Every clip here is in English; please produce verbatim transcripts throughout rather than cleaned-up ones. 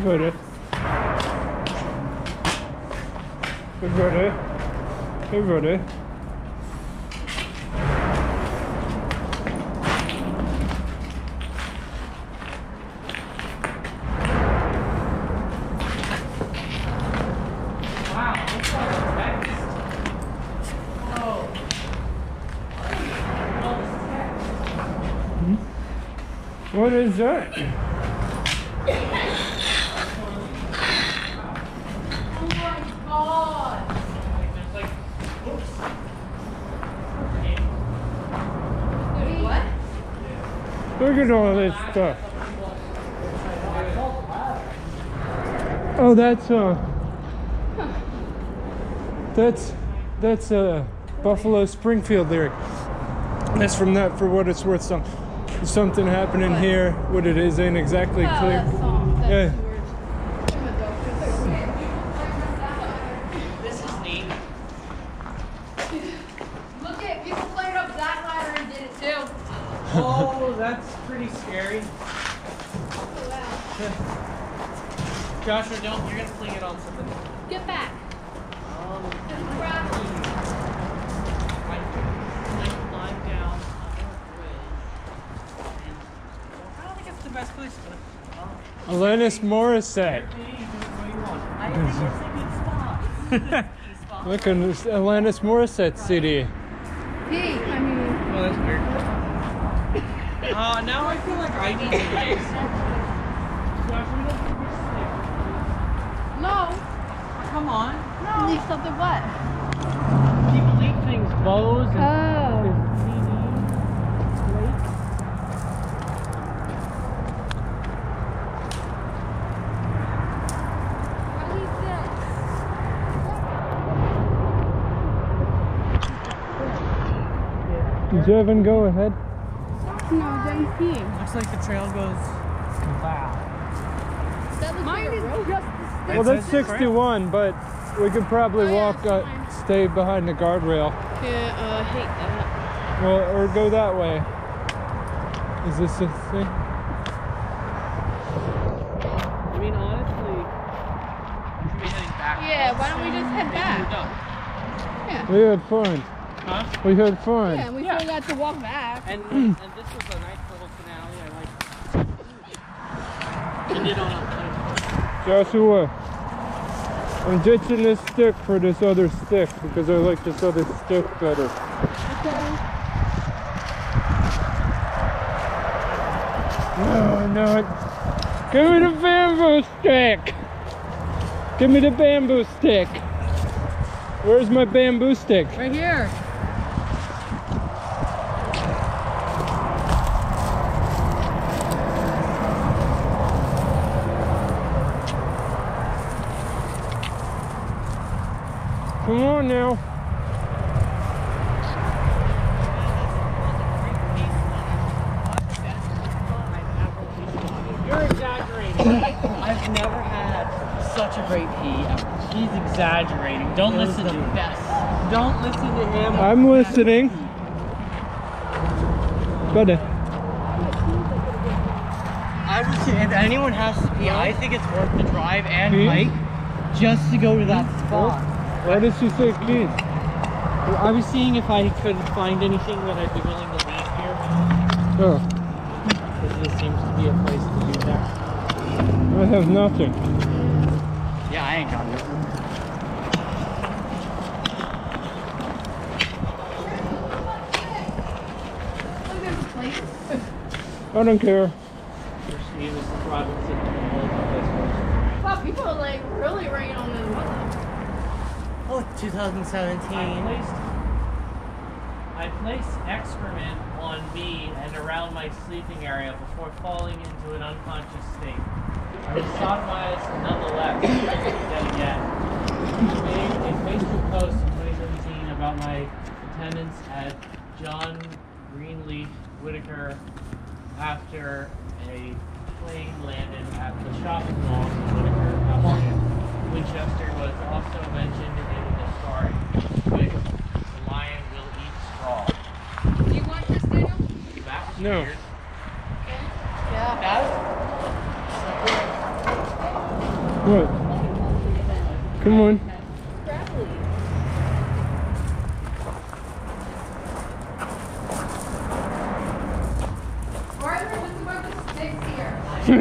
Ready? Ready? Ready? What is that? Oh my god! What? Look at all this stuff. Oh, that's uh, that's that's uh, Buffalo Springfield lyric. That's from that. For what it's worth, some something happening What? here. What it is ain't exactly Oh, clear. that song. That's Yeah. This is neat. Look at people played up that ladder and did it too. Oh, that's pretty scary. Oh, wow. Joshua, don't. You're gonna fling it on something. Get back. Um, Just grab it. I like climb down on a bridge. And I don't think it's the best place, but uh, Alanis Morissette. maybe you do it the way you want. I think it's a good spot. Good spot. Look at this Alanis Morissette C D. Hey, I mean, Well, that's weird. Uh, now I feel like I need to fix. Joshua, we don't think we should stick. no. Come on. No. Leave something what? People leave things, bows and Oh. C Ds, plates. Did you even go ahead? No, I'm peeing. Looks like the trail goes. Wow. That looks like a road. Well, that's sixty-one, but we could probably Oh, yeah, walk, it's uh, fine. stay behind the guardrail. Yeah, uh, I hate that. Well, or go that way. Is this a thing? I mean, honestly, we should be heading back. Yeah, why don't we just head back? Yeah. We had fun. Huh? We had fun. Yeah, and we Yeah. still got to walk back. And, and this was a nice little finale. I like. Ended on a. Joshua, I'm ditching this stick for this other stick because I like this other stick better. No, no. Give me the bamboo stick. Give me the bamboo stick. Where's my bamboo stick? Right here. Come on now. You're exaggerating. I've never had such a great pee ever. He's exaggerating. Don't listen to him. Don't listen to him. I'm listening. Buddy. I would say if anyone has to pee, I think it's worth the drive and Pee? hike just to go to that spot. Why did she say please? I was seeing if I could find anything that I'd be willing to leave here. Oh, Because this seems to be a place to do that. I have nothing. Yeah, I ain't got nothing. Look at the plate. I don't care. He was Robinson. Wow, people are like really rain on this weather. Oh, twenty seventeen. I placed, I placed excrement on me and around my sleeping area before falling into an unconscious state. I was sodomized nonetheless, yet again. I made a Facebook post in twenty seventeen about my attendance at John Greenleaf Whitaker after a plane landed at the shopping mall in Whitaker, California. Winchester was also mentioned in the story. Quick, the lion will eat straw. Do you want this, Daniel? That was No. weird. Yeah. That What? Come on. Why are there just a bunch of sticks here?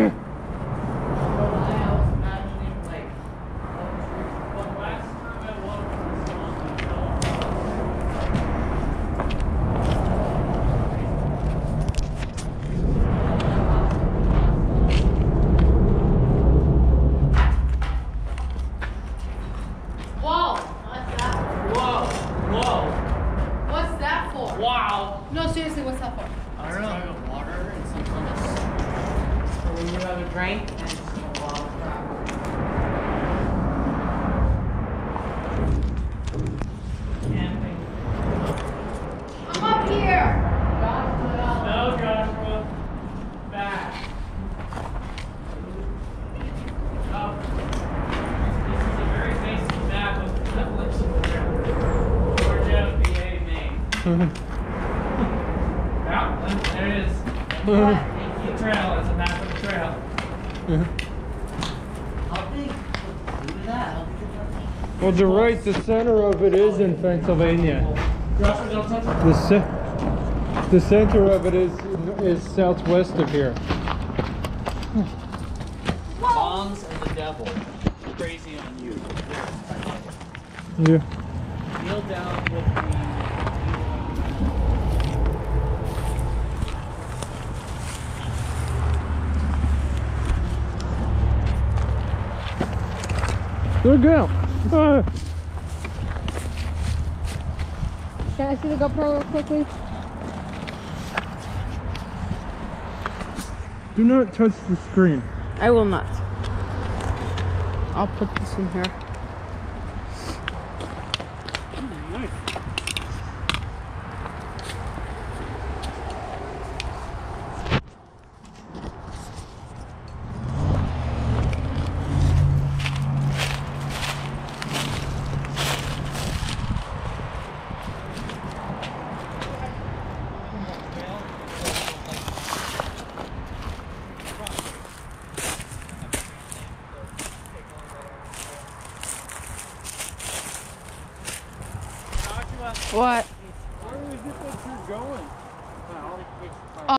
Whoa! What's that? Whoa! Whoa! What's that for? Wow! No, seriously, what's that for? I don't know. Water and some kind of for when you have a drink and some wild crap. Camping. I'm up here! No, Joshua. Back. Oh. This is a very basic map of the templates of Georgia V A Maine. Yeah, there it is. The trail is a map of the trail. How big? Look at that. How big is that? Well, the right, the center of it is in Pennsylvania. Joshua, don't touch it. The ce the center of it is is southwest of here. Bombs and the devil. Crazy on you. Yeah. Kneel down with the. Look out! Ah. Can I see the GoPro real quickly? Do not touch the screen. I will not. I'll put this in here. What?